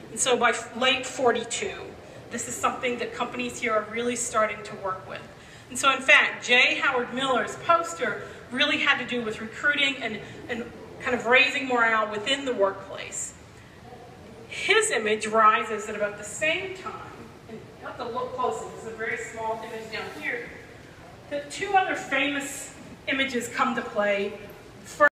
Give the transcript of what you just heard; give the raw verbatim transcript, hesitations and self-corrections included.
And so by late forty-two, this is something that companies here are really starting to work with. And so in fact, J. Howard Miller's poster really had to do with recruiting and, and kind of raising morale within the workplace. His image rises at about the same time, and you have to look closely, this is a very small image down here, that two other famous images come to play.